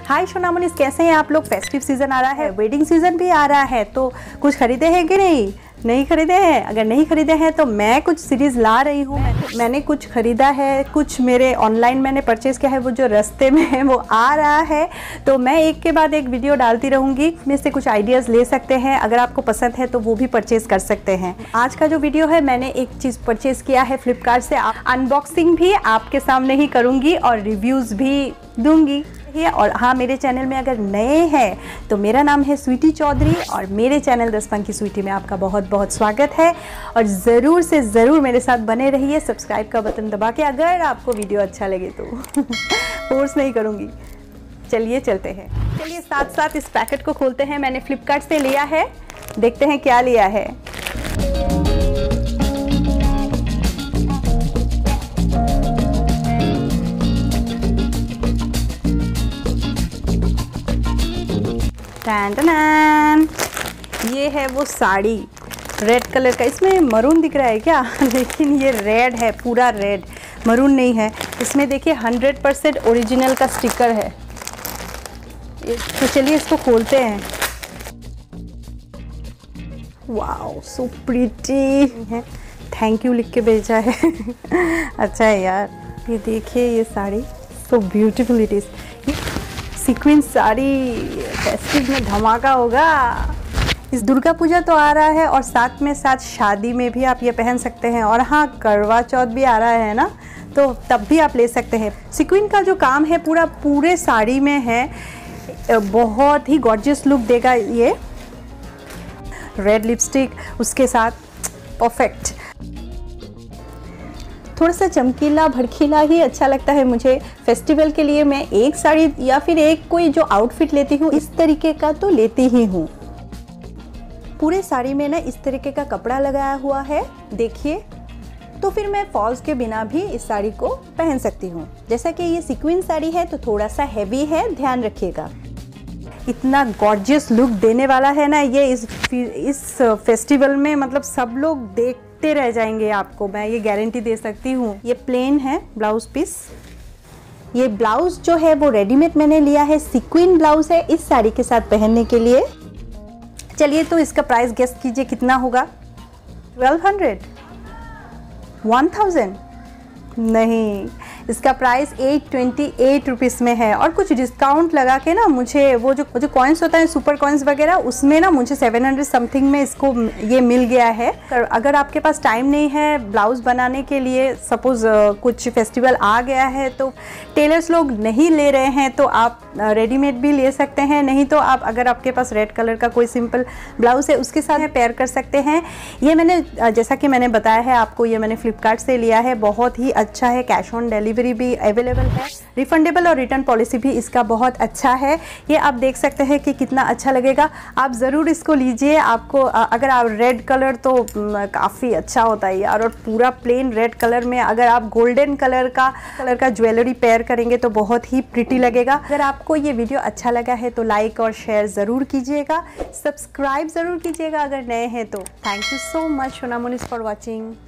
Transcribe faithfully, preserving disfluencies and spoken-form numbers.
हाय सोनामनीस, कैसे हैं आप लोग। फेस्टिव सीजन आ रहा है, वेडिंग सीजन भी आ रहा है, तो कुछ खरीदे हैं कि नहीं नहीं खरीदे हैं। अगर नहीं खरीदे हैं तो मैं कुछ सीरीज़ ला रही हूँ। मैंने कुछ खरीदा है, कुछ मेरे ऑनलाइन मैंने परचेज़ किया है, वो जो रास्ते में है वो आ रहा है। तो मैं एक के बाद एक वीडियो डालती रहूँगी, इसमें से कुछ आइडियाज़ ले सकते हैं। अगर आपको पसंद है तो वो भी परचेज़ कर सकते हैं। आज का जो वीडियो है, मैंने एक चीज़ परचेज़ किया है फ्लिपकार्ट से। अनबॉक्सिंग भी आपके सामने ही करूँगी और रिव्यूज़ भी दूँगी। और हाँ, मेरे चैनल में अगर नए हैं तो मेरा नाम है स्वीटी चौधरी और मेरे चैनल दस पंखी स्वीटी में आपका बहुत बहुत स्वागत है। और ज़रूर से ज़रूर मेरे साथ बने रहिए, सब्सक्राइब का बटन दबा के, अगर आपको वीडियो अच्छा लगे तो। फोर्स नहीं करूँगी। चलिए चलते हैं। चलिए साथ साथ इस पैकेट को खोलते हैं। मैंने फ्लिपकार्ट से लिया है, देखते हैं क्या लिया है। टैन, ये है वो साड़ी रेड कलर का। इसमें मरून दिख रहा है क्या? लेकिन ये रेड है, पूरा रेड, मरून नहीं है। इसमें देखिए हंड्रेड परसेंट ओरिजिनल का स्टिकर है। तो चलिए इसको खोलते हैं। वाओ, सो प्रीटी है। थैंक यू लिख के भेजा है। अच्छा है यार। ये देखिए ये sari, so beautiful it is. Sequence sari, festive में धमाका होगा। इस दुर्गा पूजा तो आ रहा है और साथ में साथ शादी में भी आप ये पहन सकते हैं। और हाँ, करवा चौथ भी आ रहा है ना, तो तब भी आप ले सकते हैं। सीक्वेंस का जो काम है पूरा पूरे साड़ी में है, बहुत ही गॉर्जियस लुक देगा ये। रेड लिपस्टिक उसके साथ परफेक्ट। थोड़ा सा चमकीला भड़कीला ही अच्छा लगता है मुझे। फेस्टिवल के लिए मैं एक साड़ी या फिर एक कोई जो आउटफिट लेती हूँ, इस तरीके का तो लेती ही हूँ। पूरे साड़ी में ना इस तरीके का कपड़ा लगाया हुआ है, देखिए। तो फिर मैं फॉल्स के बिना भी इस साड़ी को पहन सकती हूँ। जैसा कि ये सीक्वेंस साड़ी है तो थोड़ा सा हैवी है, ध्यान रखिएगा। इतना गॉर्जियस लुक देने वाला है ना ये इस इस फेस्टिवल में, मतलब सब लोग देख रह जाएंगे आपको, मैं ये गारंटी दे सकती हूँ। ये प्लेन है ब्लाउज पीस। ये ब्लाउज जो है वो रेडीमेड मैंने लिया है, सीक्वेंस ब्लाउज है इस साड़ी के साथ पहनने के लिए। चलिए तो इसका प्राइस गेस कीजिए कितना होगा। ट्वेल्व हंड्रेड, वन थाउजेंड नहीं, इसका price eight twenty eight rupees में है। और कुछ डिस्काउंट लगा के ना मुझे वो जो जो कॉइन्स होता है, सुपर कॉइन्स वगैरह, उसमें ना मुझे सेवन हंड्रेड समथिंग में इसको ये मिल गया है। अगर आपके पास टाइम नहीं है ब्लाउज़ बनाने के लिए, सपोज़ कुछ फेस्टिवल आ गया है तो टेलर्स लोग नहीं ले रहे हैं, तो आप रेडीमेड भी ले सकते हैं। नहीं तो आप, अगर आपके पास रेड कलर का कोई सिंपल ब्लाउज़ है, उसके साथ पेयर कर सकते हैं। ये मैंने, जैसा कि मैंने बताया है आपको, ये मैंने फ्लिपकार्ट से लिया है। बहुत ही अच्छा है, कैश ऑन डिलीवरी भी अवेलेबल है, रिफंडेबल और रिटर्न पॉलिसी भी इसका बहुत अच्छा है। ये आप देख सकते हैं कि कितना अच्छा लगेगा। आप ज़रूर इसको लीजिए। आपको अगर आप रेड कलर तो काफ़ी अच्छा होता है यार, और पूरा प्लेन रेड कलर में अगर आप गोल्डन कलर का कलर का ज्वेलरी पेयर करेंगे तो बहुत ही प्रिटी लगेगा। अगर आपको ये वीडियो अच्छा लगा है तो लाइक और शेयर ज़रूर कीजिएगा, सब्सक्राइब ज़रूर कीजिएगा अगर नए हैं तो। थैंक यू सो मच सोनामनीस फॉर वॉचिंग।